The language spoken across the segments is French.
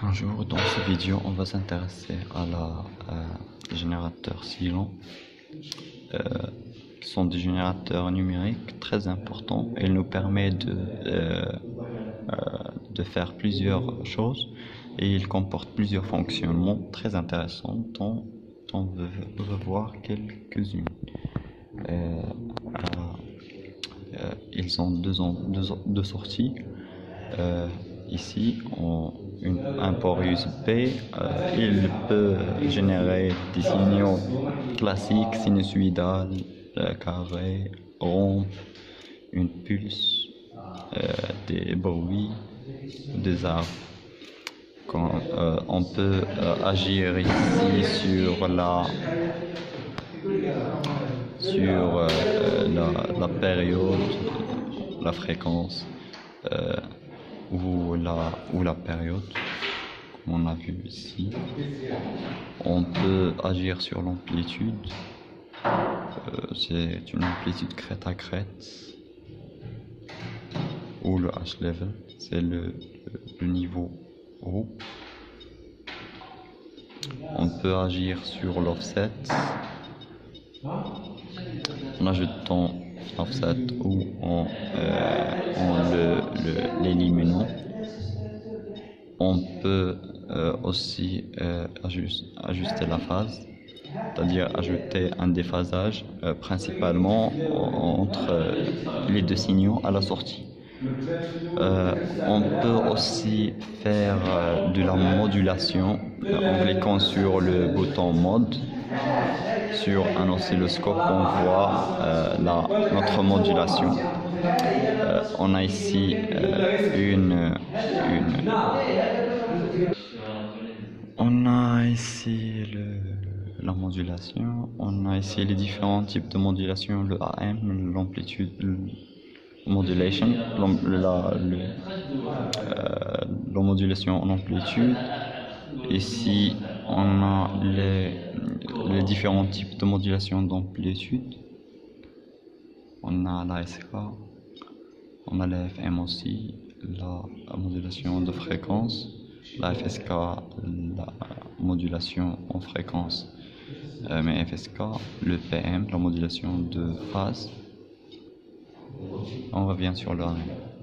Bonjour, dans cette vidéo, on va s'intéresser à la générateurs Cylon, qui sont des générateurs numériques très importants. Ils nous permettent de faire plusieurs choses et ils comportent plusieurs fonctionnements très intéressants dont on va voir quelques-unes. Ils ont deux sorties. Ici, un port USB, il peut générer des signaux classiques, sinusoïdales, carrés, ronds, une pulse, des bruits, des arbres. On peut agir ici sur la période, la fréquence ou la période, comme on a vu ici. On peut agir sur l'amplitude, c'est une amplitude crête à crête, ou le H-level, c'est le niveau haut. On peut agir sur l'offset en ajoutant l'offset ou en l'éliminant. On peut aussi ajuster la phase, c'est-à-dire ajouter un déphasage principalement entre les deux signaux à la sortie. On peut aussi faire de la modulation en cliquant sur le bouton mode. Sur un oscilloscope, on voit notre modulation. On a ici la modulation. On a ici les différents types de modulation, le AM, l'amplitude modulation, la modulation en amplitude. Ici, on a les différents types de modulation d'amplitude. On a la SK, on a la FM aussi, la modulation de fréquence, la FSK, la modulation en fréquence, mais FSK, le PM, la modulation de phase. On revient sur le AM.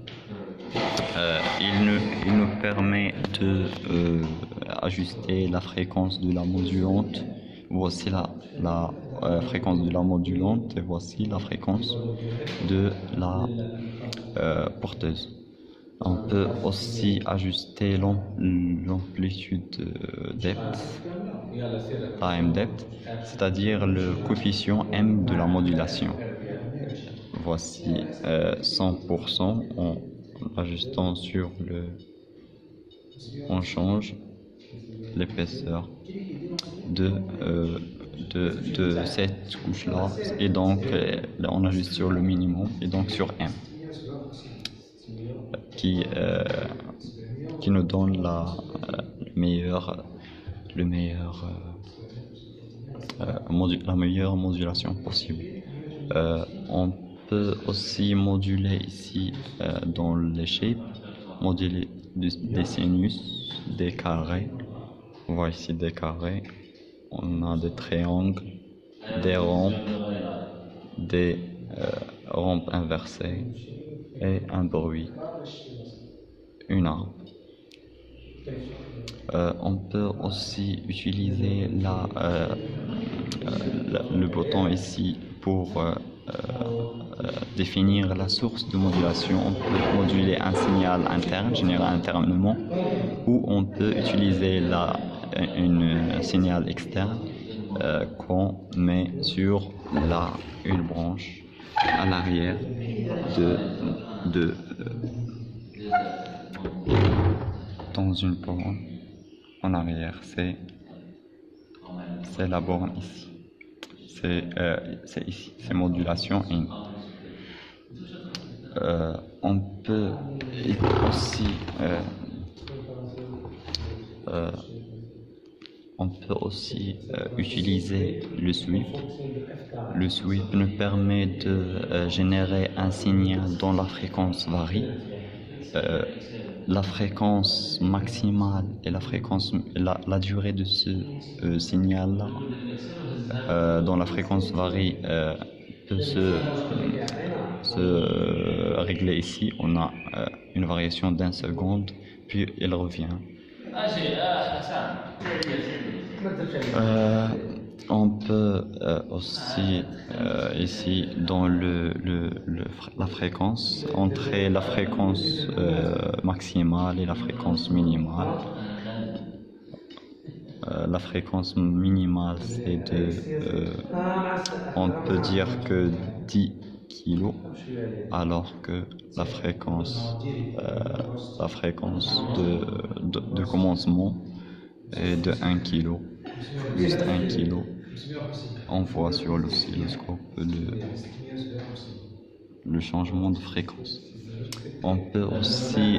Il nous permet de ajuster la fréquence de la modulante. Voici la fréquence de la modulante et voici la fréquence de la porteuse. On peut aussi ajuster l'amplitude depth, time depth, c'est-à-dire le coefficient M de la modulation. Voici 100% en ajustant sur on change l'épaisseur de cette couche là et donc là on ajuste sur le minimum et donc sur M qui nous donne la meilleure modulation possible. On peut aussi moduler ici dans les shapes, moduler des sinus, des carrés. On voit ici des carrés, on a des triangles, des rampes inversées et un bruit, une arbre. On peut aussi utiliser le bouton ici pour définir la source de modulation. On peut moduler un signal interne, généré internement, ou on peut utiliser un signal externe qu'on met sur une branche à l'arrière dans une borne en arrière. C'est la borne ici. C'est ici, c'est modulation in. On peut aussi utiliser le sweep. Le sweep nous permet de générer un signal dont la fréquence varie la fréquence maximale et la durée de ce signal-là, dont la fréquence varie, peut se régler ici. On a une variation d'1 seconde, puis elle revient. On peut aussi ici dans la fréquence, entrer la fréquence maximale et la fréquence minimale. La fréquence minimale c'est on peut dire que 10 kg, alors que la fréquence de commencement est de 1 kg, juste 1 kg. On voit sur l'oscilloscope le changement de fréquence. On peut aussi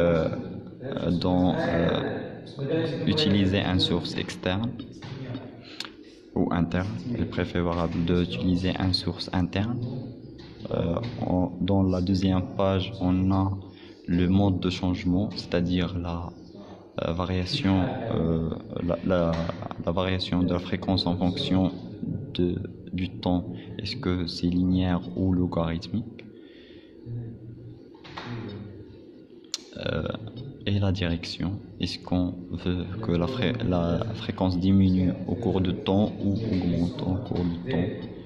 utiliser une source externe ou interne. Il est préférable d'utiliser une source interne. Dans la deuxième page, on a le mode de changement, c'est-à-dire la variation de la fréquence en fonction du temps. Est-ce que c'est linéaire ou logarithmique? Et la direction. Est-ce qu'on veut que la fréquence diminue au cours du temps ou augmente au cours du temps?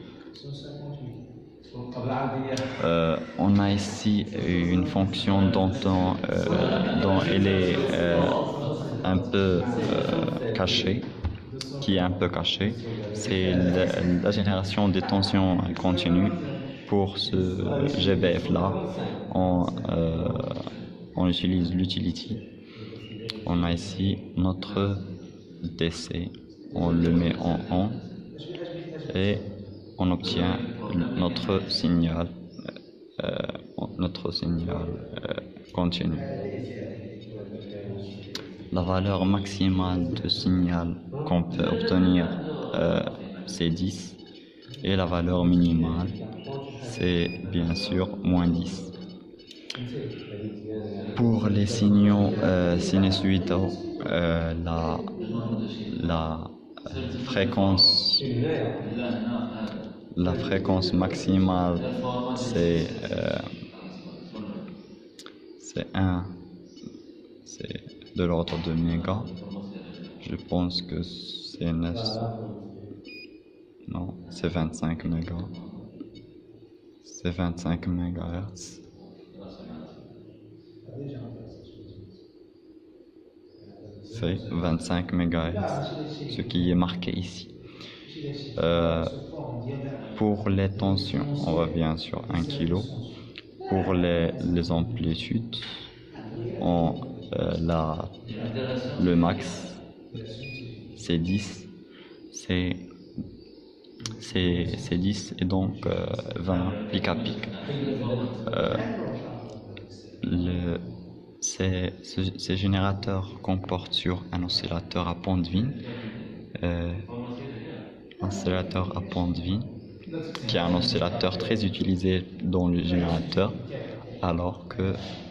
On a ici une fonction dont elle est un peu cachée, qui est un peu cachée. C'est la génération des tensions continues. Pour ce GBF-là, on utilise l'utility. On a ici notre DC, on le met en on et on obtient notre signal continu. La valeur maximale de signal qu'on peut obtenir c'est 10 et la valeur minimale c'est bien sûr moins 10. Pour les signaux sinusoïdaux, la fréquence maximale c'est de l'ordre de méga. Je pense que c'est 25 méga. C'est 25 MHz. C'est 25 MHz, ce qui est marqué ici. Pour les tensions, on revient sur 1 kg. Pour les amplitudes, le max, c'est 10. C'est 10 et donc 20 pic à pic. Ces générateurs comportent sur un oscillateur à Pontevin, qui est un oscillateur très utilisé dans le générateur, alors que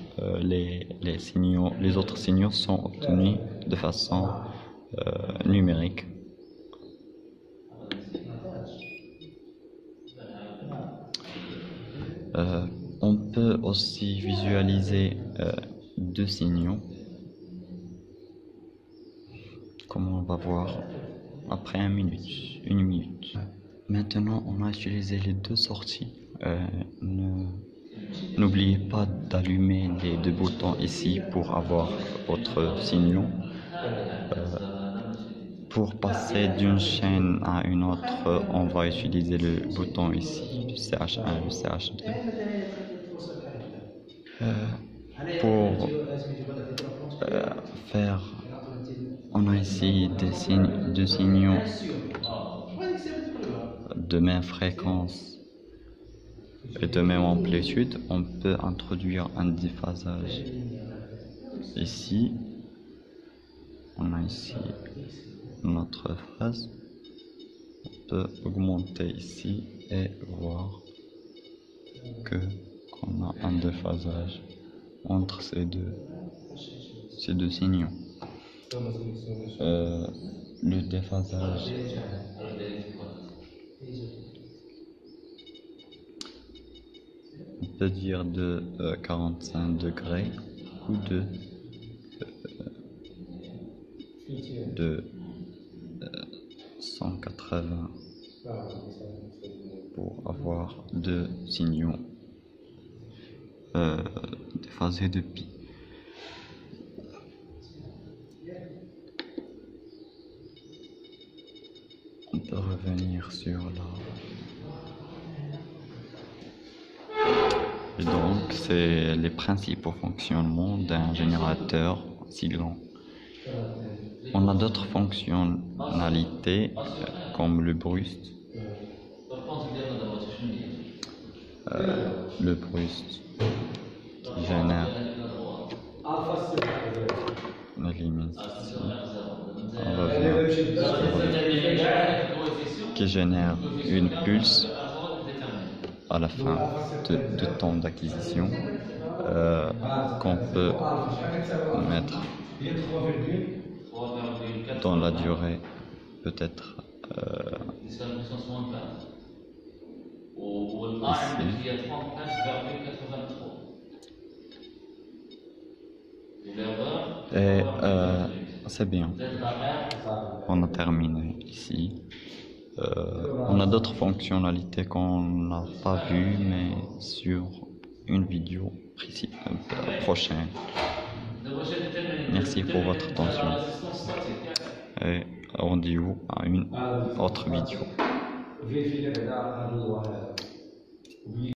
les autres signaux sont obtenus de façon numérique. On peut aussi visualiser deux signaux, comme on va voir après une minute. Maintenant, on a utilisé les deux sorties. N'oubliez pas d'allumer les deux boutons ici pour avoir votre signal. Pour passer d'une chaîne à une autre, on va utiliser le bouton ici, le CH1 et le CH2. Pour faire, on a ici deux signaux de même fréquence et de même amplitude. On peut introduire un déphasage ici. On a ici notre phase. On peut augmenter ici et voir qu'on a un déphasage entre ces deux ces deux signaux. Le déphasage on peut dire de 45 degrés ou de 180 pour avoir deux signaux déphasés de pi. On peut revenir sur la... Et donc, c'est les principaux fonctionnements d'un générateur si grand. On a d'autres fonctionnalités comme le bruit. Le bruit qui génère, on élimine ici, on revient sur qui génère une pulse à la fin de temps d'acquisition qu'on peut mettre dans la durée peut-être ici. Et c'est bien. On a terminé ici. On a d'autres fonctionnalités qu'on n'a pas vues, mais sur une vidéo prochaine. Merci pour votre attention et rendez-vous à une autre vidéo.